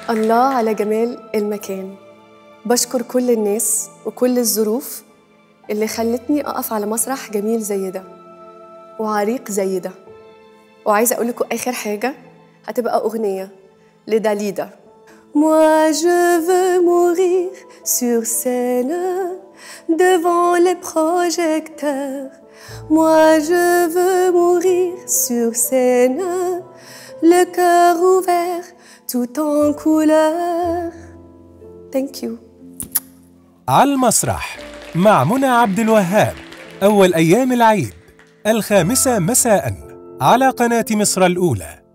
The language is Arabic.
الله على جمال المكان. بشكر كل الناس وكل الظروف اللي خلتني أقف على مسرح جميل زي ده وعريق زي ده. وعايزة أقول لكم آخر حاجة هتبقى أغنية لداليدا. Moi je veux mourir sur scène devant les projecteurs. Moi je veux mourir sur scène, le cœur ouvert tout en couleur. Thank you. على المسرح مع منى عبد الوهاب، أول أيام العيد 5 مساء على قناة مصر الأولى.